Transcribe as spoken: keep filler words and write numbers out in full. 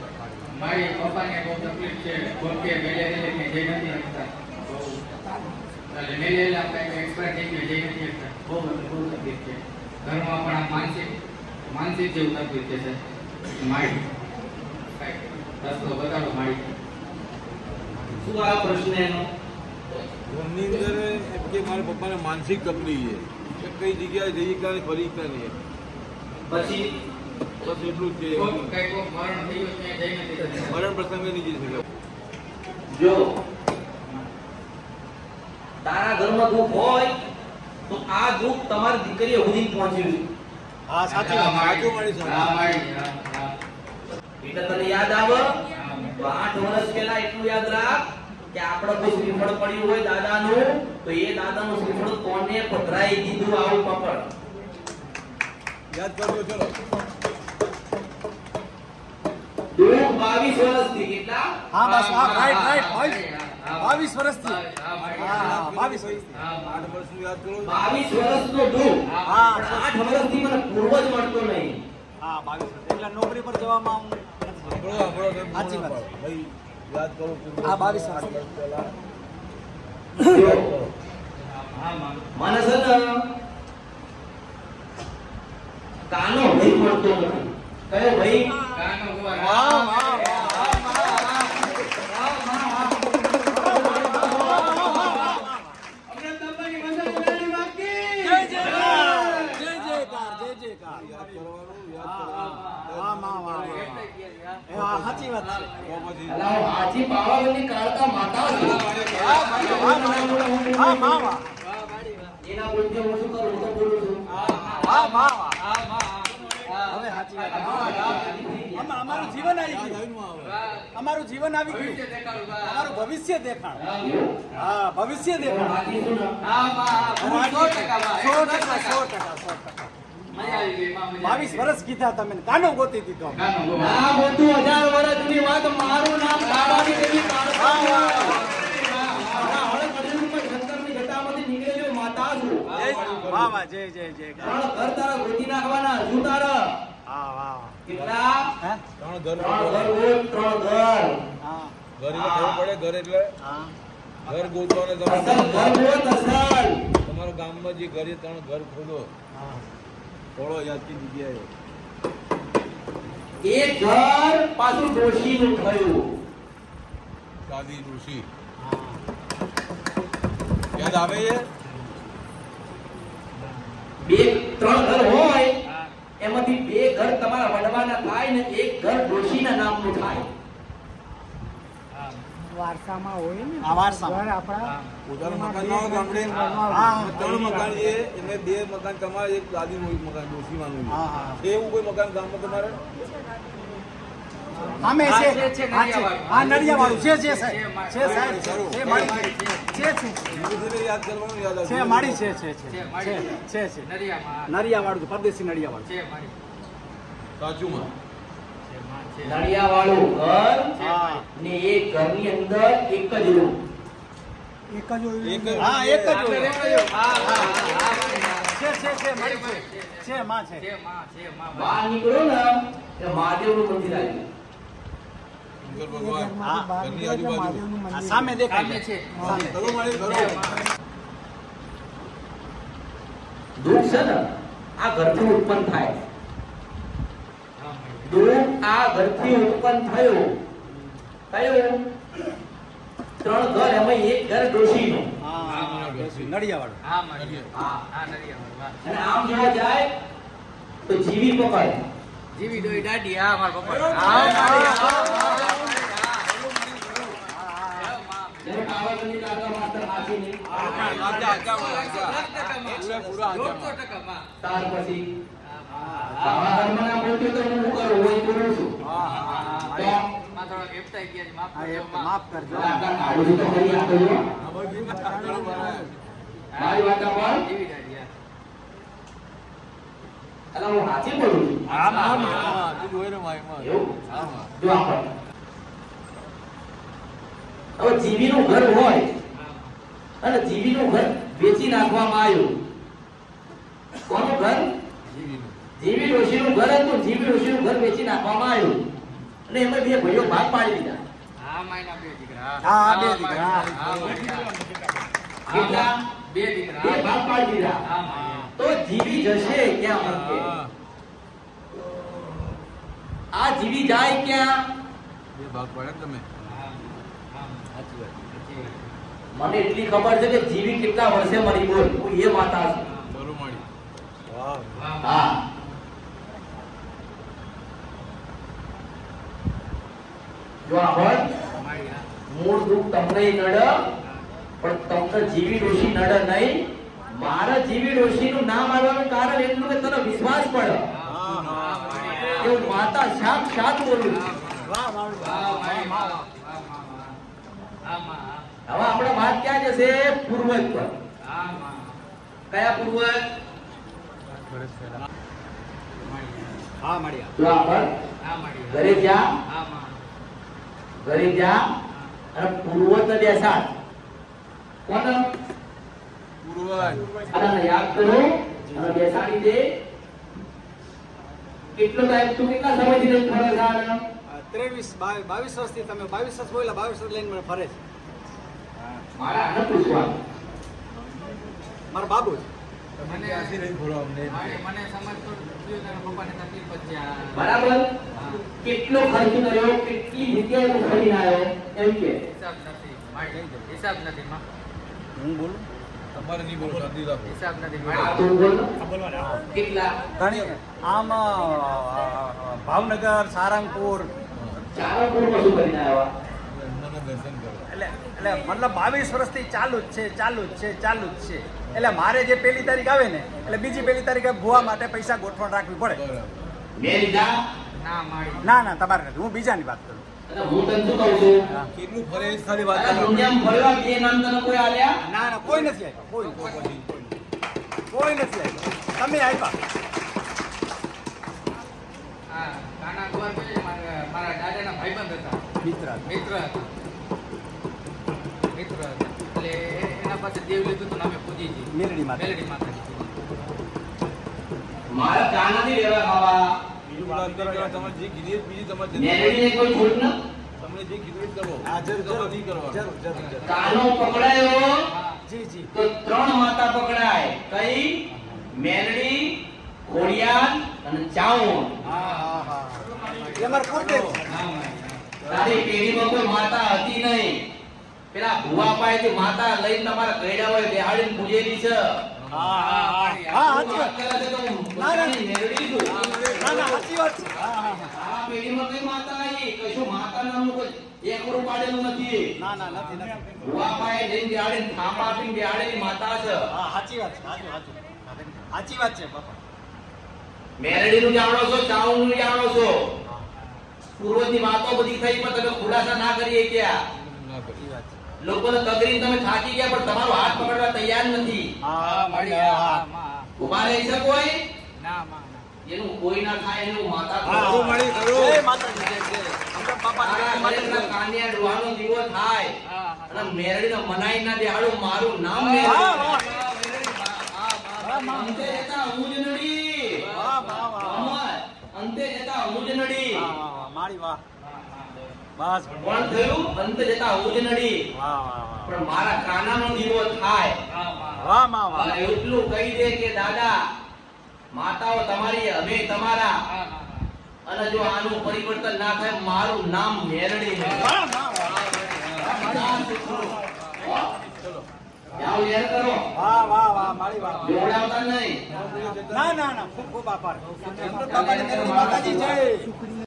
મારી પપ્પાને બહુ તકલીફ છે, ગોળકે મેલે મેલે કે જઈ નથી શકતા, એટલે મેલે આપણે એક્સપાયર થઈ ગયો જઈ નથી શકતા, બહુ બહુ તકલીફ છે ઘરમાં પણ. આ માનસિક માનસિક જેવું તકલીફ છે સર. મારી રસ્તો બતાડો મારી. શું આ પ્રશ્ન એનો? ઘરની અંદર એમ કે મારા પપ્પાને માનસિક તકલીફ છે, કઈ જગ્યાએ જઈ ક્યાં ફરી ક્યાં નહીં, પછી બસ એટલું જ છે. મરણ થઈ ગયું ત્યાં જઈ નથી શકતા, મરણ પ્રસંગે નહીં જઈ શકે. જો તારા ઘરમાં દુઃખ હોય તો આ દુઃખ તમારી દીકરીએ સુધી પહોંચ્યું છે. હા સાચી વાત, સાચું મારી હા સાથે. મારી હા હા એટલે તને યાદ આવે તો આઠ વર્ષ પહેલા એટલું યાદ રાખ કે આપણે કોઈ શ્રીફળ પડ્યું હોય દાદાનું, તો એ દાદાનું શ્રીફળ કોને પધરાઈ દીધું આવું પકડ. યાદ કરજો. ચલો દુઃખ બાવીસ વર્ષથી કેટલા? હા બસ હા રાઈટ રાઈટ હા, બાવીસ વર્ષથી. હા મારી હા બાવીસ વર્ષથી. હા આઠ વર્ષનું યાદ કરો. બાવીસ વર્ષનો દુઃખ. હા પણ આઠ વર્ષથી મને પૂર્વ જ મળતો નહીં. હા બાવીસ વર્ષ એટલે નોકરી પર જવામાં હું સાંભળો સાંભળો તમે સાચી વાત. ભાઈ યાદ કરો. હા, બાવીસ વર્ષ. આઠ વર્ષ પહેલા જો, હા માં મને છે ને કાનો ભાઈ મળતો નથી. કયો ભાઈ? કાનો ગોવા. વાહ વાહ વાહ યાદ કરવાનું, યાદ કરવાનું. વાહ વાહ વાહ વાહ સાચી વાત છે. તો પછી અલા, હું હાજી પાવાગઢની કાળકા માતા છું. હા વાહ વાહ એના બોલતે હું શું કરું? હું તો બોલું છું. હા વાહ વાહ હા માં હવે સાચી વાત. આમાં અમારું જીવન આવી ગયું. લાઈનમાં આવે. અમારું જીવન આવી ગયું. અમારું ભવિષ્ય દેખાણ. હા ભવિષ્ય હું દેખાણ. હાજી છું ને. હા માં સો ટકા માં સો ટકા સો ટકા સો ટકા. મજા આવી ગઈ માં, મજા બાવીસ વર્ષ કીધા તમે કાનો ગોતી દીધો. કાનો ગોવા. ના બોલતું હજાર વર્ષ જૂની વાત. મારું નામ બાબાની દેવી કાળકા છે. આ હળદ કળિયુગમાં શંકરની જટામાંથી નીકળેલો માતા છું. વાહ વાહ જય જય જય. ત્રણ ઘર તારા ગોતી નાખવાના. હજુ તારા હા વાહ કેટલા? હે ત્રણ ઘર ત્રણ ઘર હોય, ત્રણ ઘર. હા ઘર એટલે ખબર પડે. ઘર એટલે હા ઘર ગોતવાને અસલ તમે ઘર હોય તો અસલ. તમારા ગામમાં જે ઘર છે ત્રણ ઘર ખોદો, હા થોડો યાદની જગ્યાએ. એક ઘર પાછું ડોશીનું થયું. સાદી ઋષિ યાદ આવે છે? બે ત્રણ ઘર હોય એમાંથી બે ઘર તમારા વડવાના થાય ને એક ઘર ડોશીના નામનું થાય. વારસામાં હોય ને આ વારસામાં. ઘર આપણા પોતાનું મકાન ના હોય ગામડે. હા. ત્રણ મકાન છે એમને બે મકાન તમારે, એક દાદીનું એક મકાન ડોશીમાનું છે. હા, હા. છે એવું કોઈ મકાન ગામમાં તમારે? અમે હા, છે છે, છે, હા, છે. નડિયાવાળું. હા નડિયાવાળું છે છે સાહેબ છે, છે સાહેબ છે છે મારી છે છે છે ધીરે યાદ કરવાનું, યાદ આવશે. છે મારી છે છે છે છે, છે મારી. છે છે નરિયામાં નડિયાવાળું છે, પરદેશી નડિયાવાળું. છે મારી. સાચુંમાં છે માં છે. નળિયાવાળું ઘર હા ને એક ઘરની અંદર એક જ રૂમ. એક જ હોય એક જ હા એક જ આપણે હોય. રેવડાયો. હા હા હા મારી. છે છે છે મારી છે છે માં છે. છે માં છે માં મારી. બહાર નીકળો ને એટલે મહાદેવનું મંદિર આવ્યું. શંકર ભગવાન હા. બહાર ઘરની નીકળે એટલે આજુબાજુ. મહાદેવનું આ મંદિર. સામે દેખાય સામે છે. સામે. ઘરો મારી ઘરો. છે માં. દુઃખ છે ને આ ઘરથી ઉત્પન્ન થાય. હા મારી. દુઃખ આ ઘરથી ઉત્પન્ન થયું. કયું? ત્રણ ઘર, એમાં એક ઘર ડોશીનું. હા નડિયાવાળું. હા મારી. હા. હા નરિયામાં. વાહ. અને આમ જોવા જાય તો જીવી પકડ. જીવી ડોઈ દાઢી. હા મારા પપ્પા. હા, હા મારી. હા, હા હા, હા જ્યારે પાવાગઢની કાકા માસ્ટર હાથીની આજા, આજા, આજા. પૂરેપૂરા આજા. ત્યાર પછી પાવાગઢમાં ના બોલતો તો હું શું કરું? હું અહીં બોલું છું. હા હા હા. તો હા એક માફ કરજો. આપણા કાળુજી તો ફરી આ કહ્યું. મારી વાત સાંભળ. અલા, હું હાથી બોલું છું. હા હા હા. તું જોઈ ને માઈમાં. એવું? હા હા. જો આપણે હવે જીવીનું ઘર હોય અને જીવીનું ઘર વેચી નાખવામાં આવ્યું. કોનું ઘર? જીવીનું. જીવી ડોશીનું ઘર હતું. જીવી ડોશીનું ઘર વેચી નાખવામાં આવ્યું. અને એમાં બે ભાઈઓ ભાગ પાડી દીધા. હા માયના બે દીકરા હા, બે દીકરા. હા, માયના. કેટલા? બે દીકરા બે ભાગ પાડી દીધા. હા માયા. તો જીવી જશે ક્યાં અંકે? હા. આ જીવી જાય ક્યાં? બે ભાગ પાડે તમે હા, હા, સાચી વાત, સાચી વાત. મને એટલી ખબર છે કે જીવી કેટલા વર્ષે મરી બોલ હું એ માતા છું. બરો માડી વાહ. હા, હા જો આભળ માયા. મૂળ દુઃખ તમને નડ પણ તમને જીવી ડોશી નડ નહીં. મારા જીવી ડોશી નું નામ આવવાનું કારણ એટલું કે તને વિશ્વાસ પડે હા, હા, માયા. કે હું માતા સાક્ષાત બોલું છું. વાહ, વાહ, હા, વાહ, માયા. વાહ, હા, વાહ. હા, હા, હા. હવે આપણે વાત ક્યાં જશે? પૂર્વજ પર. હા, હા. કયા પૂર્વજ? માયા. હા, મળ્યા. જો આભળ હા, માયા. ઘરે જા હા, માં. ઘરે જા અને પૂર્વજ ને બેસાડ. કોણ? પૂર્વજ અને યાદ કરો અને બેસાડી દે. કેટલો ટાઈમ તું કેટલા સમયથી નથી ફરે છે આને? ત્રેવીસ બાવીસ બાવીસ વર્ષથી તમે બાવીસ વર્ષ બોલ્યા બાવીસ વર્ષ લઈને મને ફરે છે મારા આને પૂછવાનું. મારો બાબુ જ. મને ક્યાંથી લઈને ફરો અમને મારી- મને સમજ તો થયું કે પપ્પાને તકલીફ જ છે આ. બરાબર? હા. કેટલો ખર્ચ કર્યો, કેટલી જગ્યાએ તું ફરીને આવ્યો એમ કે. હિસાબ નથી મારી હિસાબ નથી માં. હું બોલું તમારે નહીં બોલો શાંતિ રાખો હિસાબ નથી આ મારી. તું બોલ. કેટલા? ઘણી આમ અ, ભાવનગર સારંગપુર ચારણપુરમાં શું કરીને આવ્યા? એમના દર્શન કરો એટલે એટલે મતલબ બાવીસ વર્ષથી ચાલુ જ છે ચાલુ જ છે ચાલુ જ છે એટલે મારે જે પહેલી તારીખ આવે ને એટલે બીજી પહેલી તારીખે ભૂવા માટે પૈસા ગોઠવણ રાખવી પડે. બરાબર મેં લીધા ના મારી. ના ના તમારે નથી, હું બીજાની વાત કરું. અને હું તને શું કહું છું? કેટલું ફરે એ સારી વાત તારા કરો દુનિયામાં ફરવા બે નામ તને કોઈ આલ્યા? ના ના કોઈ નથી આપ્યા કોઈ કોઈ કોઈ નથી આપ્યા તમે આપ્યા. હા, કાના ગોર પેલી મારા મારા દાદાના ભાઈબંધ હતા. મિત્ર મિત્ર હતા. મિત્ર હતા. એટલે એના પાસે દેવ લીધું હતું ને અમે પૂજી હતી. મેલડી માતા. મેલડી માતાજી પૂજી. મારા કાનાથી લેવા ખાવા. બીજું વાત કરો યાર, તમારે જે કીધી એ જ બીજી તમારે જે- મેલડીને કોઈ છૂટ ન? તમને જે કીધું એ જ કરો હા જરૂર તમારે જરૂર નહીં કરવાનું. જરૂર જરૂર જરૂર. કાનો પકડાયો હા. જી જી તો ત્રણ માતા પકડાય. કઈ? મેલડી, ખોડિયાર અને ચાવણ. હા હા હા એ મારે કુળદેવ છે. હા, મારી. તારી પેઢીમાં કોઈ માતા હતી નહીં. પેલા ભુવા પાસેથી માતા લઈને તમારા ઘરડા હોય બેહાડીને પૂજેલી છે. હા હા હા હા સાચી વાત. વાત કરે છે તો હું ના, ના. પોતાની મેલડી છું. ના ના સાચી વાત છે. હા હા હા આ પેઢીમાં કઈ માતા આવી? કશું માતા નામનું કોઈ એકરું પાડેલું નથી. ના ના નથી નથી. ભુવા પાસે જઈને બેહાડીને થાપા આપીને બેહાડેલી માતા છે. હા સાચી વાત છે સાચી વાત છે સાચી વાત છે બાપા. મેલડીનું જાણો છો, ચાવણનું જાણો છો. પૂર્વની વાતો બધી થઈ પણ તમે ખુલાસા ના કરીએ ક્યાં. ના કરો. સાચી વાત છે. લોકોને તગરી તમે થાકી ગયા પણ તમારો હાથ પકડવા તૈયાર નથી. હા મારી. હા હા, હા માં. ઉભા રહી છે કોઈ? ના, માં, ના. એનું કોઈ ના થાય એનું માતા હા કરો. મળી કરો. જય માતાજી જય જય. અમને બાપા તારા ઘરેના કાનિયા ડોહાનો દીવો થાય હા, હા. અને મેરડીનો મનાઈ ના દેહાડું મારું નામ લે. વાહ, વાહ. હા, માં. અંતે જતા હું જ નડી. વાહ વાહ વાહ અમર, અંતે જતા હું જ નડી. વાહ વાહ વાહ મારી વાહ બસ કોણ થયું? અંતે જતા હું જ નડી. વાહ વાહ વાહ પણ મારા કાનાનો દીવો થાય. હા, માં. વાહ માં વાહ અને એટલું કહી દે કે દાદા માતાઓ તમારી અમે તમારા. હા, હા, હા. અને જો આનું પરિવર્તન ના થાય મારું નામ મેરડી છે. વાહ વાહ વાહ જાઓ યાર કરો. વાહ વાહ વાહ મારી વાહ જોડાવતા નહીં. ના ના ના ખૂબ ખૂબ આભાર બાપાની મેરડી માતાજી જય